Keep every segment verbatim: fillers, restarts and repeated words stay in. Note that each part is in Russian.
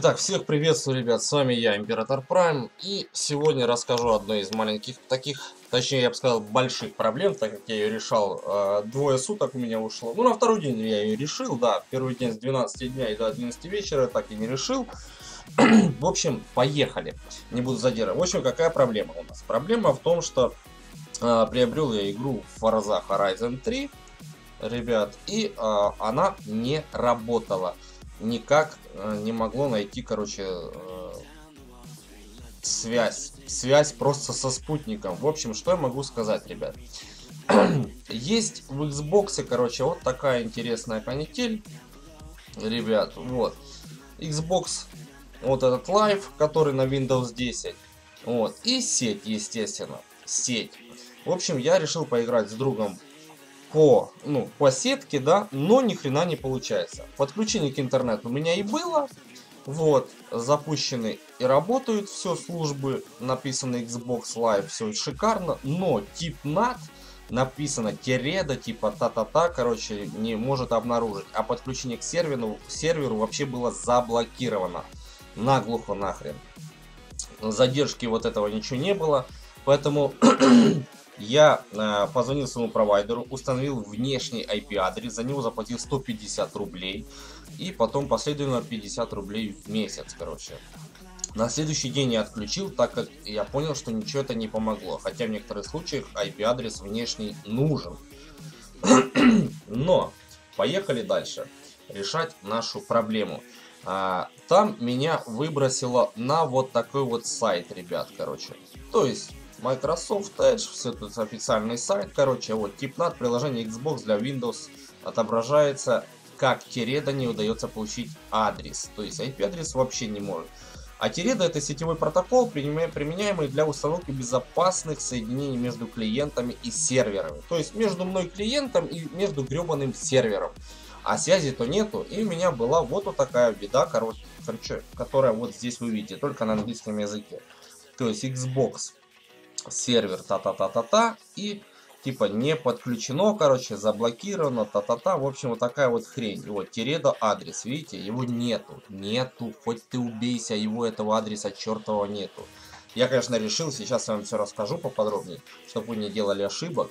Итак, всех приветствую, ребят, с вами я, Император Прайм, и сегодня расскажу о одной из маленьких таких, точнее, я бы сказал, больших проблем, так как я ее решал, э, двое суток у меня ушло. Ну, на второй день я ее решил, да, первый день с двенадцати дня и до одиннадцати вечера, так и не решил. В общем, поехали, не буду задерживать. В общем, какая проблема у нас? Проблема в том, что э, приобрел я игру Forza Horizon три, ребят, и э, она не работала. Никак э, не могло найти, короче, э, связь. Связь просто со спутником. В общем, что я могу сказать, ребят? Есть в Xbox, короче, вот такая интересная канитель, ребят, вот. Xbox, вот этот Live, который на Windows десять, вот, и сеть, естественно, сеть. В общем, я решил поиграть с другом по, ну, по сетке, да, но ни хрена не получается. Подключение к интернету у меня и было, вот, запущены и работают все службы, написано Xbox Live, все шикарно, но тип нат, написано тиреда, типа та-та-та, короче, не может обнаружить, а подключение к серверу, серверу вообще было заблокировано, наглухо нахрен. Задержки вот этого ничего не было, поэтому... Я э, позвонил своему провайдеру, установил внешний ай пи адрес, за него заплатил сто пятьдесят рублей и потом последовательно пятьдесят рублей в месяц, короче. На следующий день я отключил, так как я понял, что ничего это не помогло, хотя в некоторых случаях ай пи адрес внешний нужен. Но поехали дальше решать нашу проблему. А, там меня выбросило на вот такой вот сайт, ребят, короче. То есть Microsoft Edge, все тут официальный сайт, короче, вот тип нат, приложение Xbox для Windows отображается, как тиреда не удается получить адрес, то есть ай пи адрес вообще не может. А тиреда — это сетевой протокол, применяемый для установки безопасных соединений между клиентами и серверами, то есть между мной клиентом и между гребаным сервером. А связи-то нету, и у меня была вот, вот такая беда, короче, которая вот здесь вы видите, только на английском языке. То есть Xbox сервер та-та-та-та-та и типа не подключено, короче, заблокировано, та-та-та. В общем, вот такая вот хрень. Вот тиреда адрес, видите, его нету, нету, хоть ты убейся, его этого адреса чертового нету. Я, конечно, решил, сейчас я вам все расскажу поподробнее, чтобы вы не делали ошибок.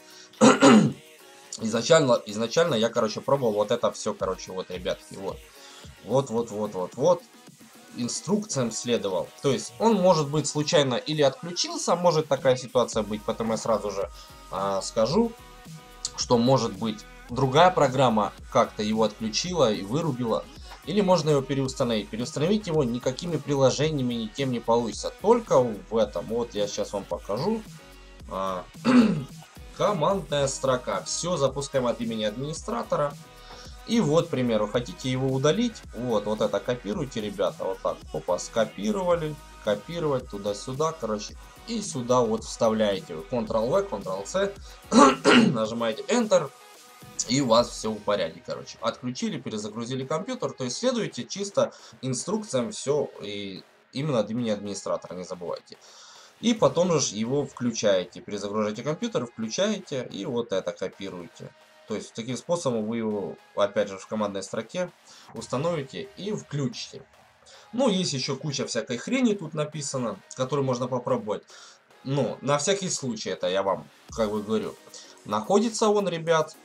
изначально, изначально я, короче, пробовал вот это все, короче, вот, ребятки, вот. Вот, вот, вот, вот, вот. Инструкциям следовал. То есть он может быть случайно или отключился, может такая ситуация быть, поэтому я сразу же а, скажу, что может быть другая программа как-то его отключила и вырубила, или можно его переустановить. Переустановить его никакими приложениями ни тем не получится, только в этом. Вот я сейчас вам покажу. А, командная строка. Все запускаем от имени администратора. И вот, к примеру, хотите его удалить, вот, вот это копируйте, ребята, вот так, опа, скопировали, копировать туда-сюда, короче, и сюда вот вставляете, контрол вэ, контрол цэ, нажимаете Enter, и у вас все в порядке, короче. Отключили, перезагрузили компьютер, то есть следуйте чисто инструкциям, все, и именно от имени администратора, не забывайте. И потом же его включаете, перезагружаете компьютер, включаете, и вот это копируете. То есть таким способом вы его, опять же, в командной строке установите и включите. Ну, есть еще куча всякой хрени тут написано, которую можно попробовать. Но на всякий случай, это я вам, как бы говорю, находится он, ребят,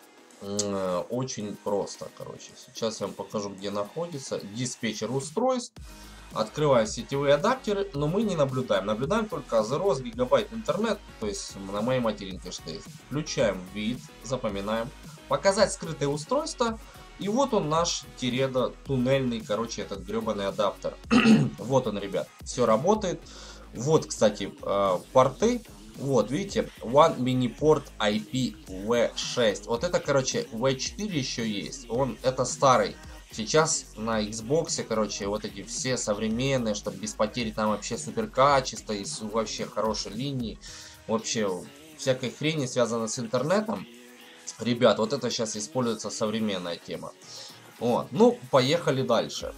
очень просто, короче. Сейчас я вам покажу, где находится. Диспетчер устройств. Открываю сетевые адаптеры, но мы не наблюдаем. Наблюдаем только за рост гигабайт интернет, то есть на моей материнке что есть. Включаем вид, запоминаем. Показать скрытое устройство. И вот он наш тиреда туннельный, короче, этот гребаный адаптер. Вот он, ребят, все работает. Вот, кстати, порты. Вот, видите, One Mini Port ай пи ви шесть. Вот это, короче, ви четыре еще есть. Он, это старый. Сейчас на Xbox, короче, вот эти все современные, чтобы без потери там вообще супер качество и вообще хорошей линии, вообще всякой хрени связано с интернетом. Ребят, вот это сейчас используется современная тема. Вот, ну, поехали дальше.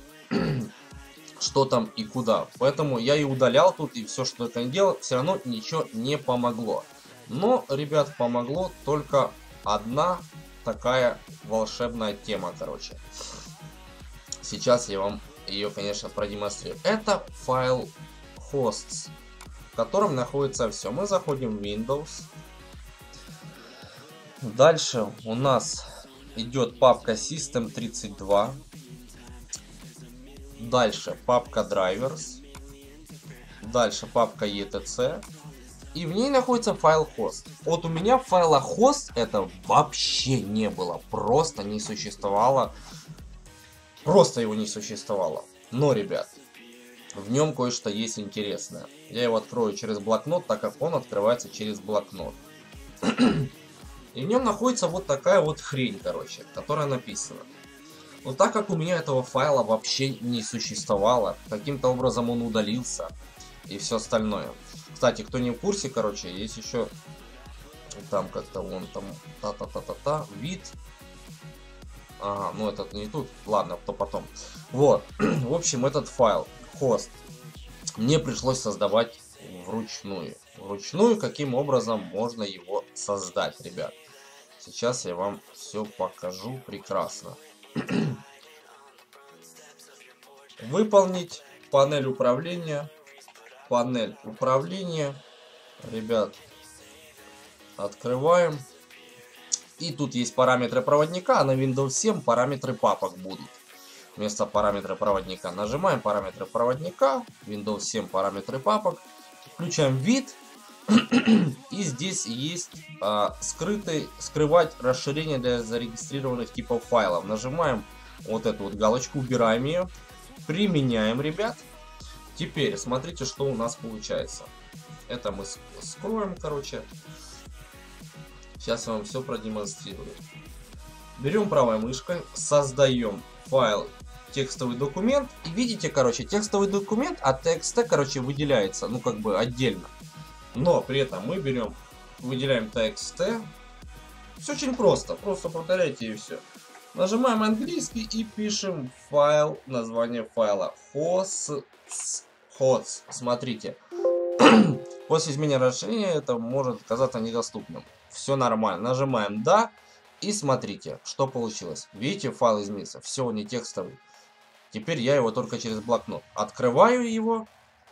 Что там и куда. Поэтому я и удалял тут, и все, что это не делал, все равно ничего не помогло. Но, ребят, помогло только одна такая волшебная тема, короче. Сейчас я вам ее, конечно, продемонстрирую. Это файл hosts, в котором находится все. Мы заходим в Windows. Дальше у нас идет папка систем тридцать два. Дальше папка drivers. Дальше папка и ти си. И в ней находится файл host. Вот у меня файла host это вообще не было. Просто не существовало. Просто его не существовало. Но, ребят, в нем кое-что есть интересное. Я его открою через блокнот, так как он открывается через блокнот. И в нем находится вот такая вот хрень, короче, которая написана. Но так как у меня этого файла вообще не существовало, каким-то образом он удалился и все остальное. Кстати, кто не в курсе, короче, есть еще там как-то вон там та-та-та-та-та, вид. Ага, ну этот не тут, ладно, то потом. Вот, в общем, этот файл, host, мне пришлось создавать вручную. Вручную, каким образом можно его создать, ребят. Сейчас я вам все покажу прекрасно. Выполнить панель управления. Панель управления. Ребят, открываем. И тут есть параметры проводника, а на Windows семь параметры папок будут. Вместо параметра проводника нажимаем параметры проводника, Windows семь параметры папок, включаем вид. И здесь есть а, скрытый, скрывать расширение для зарегистрированных типов файлов. Нажимаем вот эту вот галочку, убираем ее, применяем, ребят. Теперь смотрите, что у нас получается. Это мы скроем, короче. Сейчас я вам все продемонстрирую. Берем правой мышкой, создаем файл текстовый документ. И видите, короче, текстовый документ от txt, короче, выделяется, ну, как бы отдельно. Но при этом мы берем, выделяем txt. Все очень просто, просто повторяйте и все. Нажимаем английский и пишем файл, название файла hosts. hosts. Смотрите. После изменения расширения это может казаться недоступным. Все нормально. Нажимаем да. И смотрите, что получилось. Видите, файл изменился. Все, он не текстовый. Теперь я его только через блокнот. Открываю его.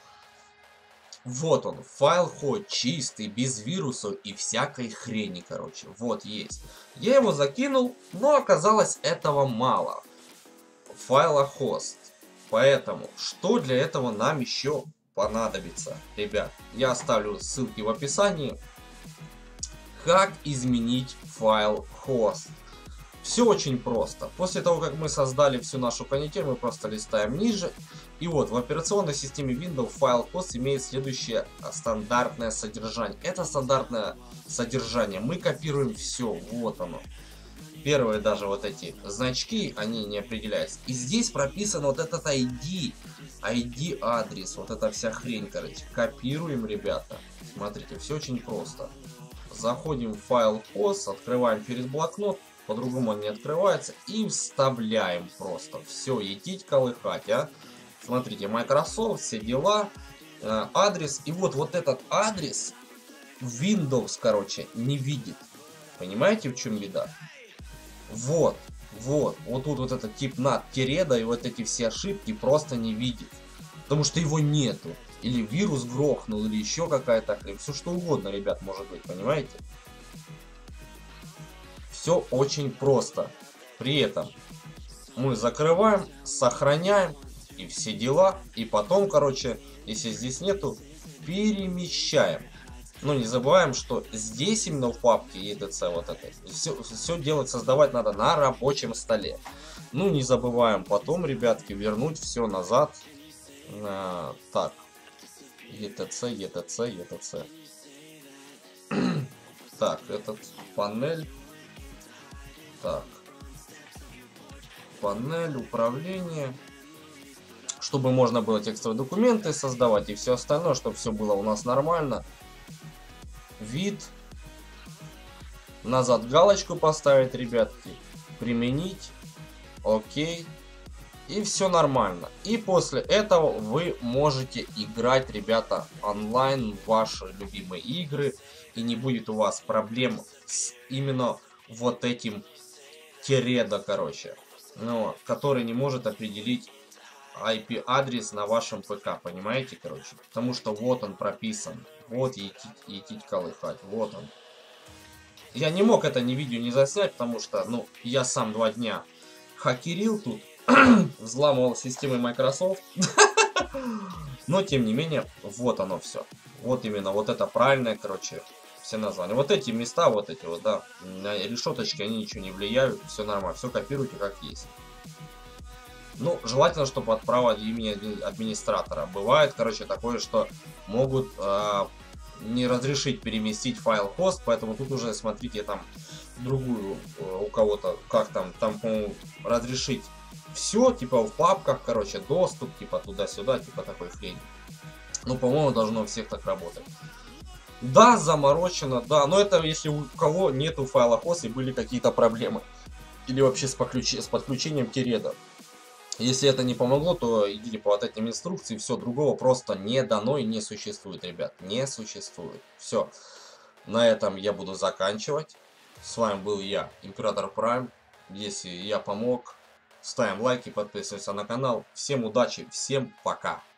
Вот он. Файл хоть чистый, без вирусов и всякой хрени, короче. Вот есть. Я его закинул, но оказалось этого мало. Файла host. Поэтому, что для этого нам еще понадобится, ребят? Я оставлю ссылки в описании. Как изменить файл host? Все очень просто. После того, как мы создали всю нашу канитель, мы просто листаем ниже. И вот в операционной системе Windows файл host имеет следующее стандартное содержание. Это стандартное содержание. Мы копируем все. Вот оно. Первые даже вот эти значки, они не определяются. И здесь прописан вот этот ай ди. ай ди адрес. Вот эта вся хрень, короче. Копируем, ребята. Смотрите, все очень просто. Заходим в файл host, открываем через блокнот, по-другому он не открывается, и вставляем просто. Все, едить, колыхать, а. Смотрите, Microsoft, все дела, э, адрес, и вот, вот этот адрес Windows, короче, не видит. Понимаете, в чем беда? Вот, вот, вот тут вот этот тип над тиреда и вот эти все ошибки просто не видит. Потому что его нету. Или вирус грохнул, или еще какая-то хрень. Все что угодно, ребят, может быть, понимаете? Все очень просто. При этом мы закрываем, сохраняем и все дела. И потом, короче, если здесь нету, перемещаем. Но не забываем, что здесь именно в папке и ти си вот это. Все, все делать, создавать надо на рабочем столе. Ну, не забываем потом, ребятки, вернуть все назад. А, так. и ти си, и ти си, и ти си. Так, этот панель. Так. Панель управления. Чтобы можно было текстовые документы создавать и все остальное, чтобы все было у нас нормально. Вид. Назад галочку поставить, ребятки. Применить. Окей. И все нормально. И после этого вы можете играть, ребята, онлайн в ваши любимые игры. И не будет у вас проблем с именно вот этим тиредо, короче. Ну, который не может определить ай пи-адрес на вашем ПК, понимаете, короче? Потому что вот он прописан. Вот етить, етить колыхать, вот он. Я не мог это ни видео не заснять, потому что, ну, я сам два дня хакерил тут, взламывал системы Microsoft. Но, тем не менее, вот оно все. Вот именно, вот это правильное, короче, все названия. Вот эти места, вот эти вот, да, на решеточки, они ничего не влияют, все нормально, все копируйте как есть. Ну, желательно, чтобы от права имени администратора. Бывает, короче, такое, что могут э, не разрешить переместить файл хост, поэтому тут уже смотрите там другую э, у кого-то, как там, там, по-моему, разрешить все, типа в папках, короче, доступ, типа туда-сюда, типа такой хрень. Ну, по-моему, должно у всех так работать. Да, заморочено, да, но это если у кого нету файла хост и были какие-то проблемы. Или вообще с, подключ... с подключением Тереда. Если это не помогло, то идите по вот этим инструкциям, все, другого просто не дано и не существует, ребят, не существует. Все, на этом я буду заканчивать. С вами был я, Император Прайм. Если я помог, ставим лайки, подписываемся на канал. Всем удачи, всем пока.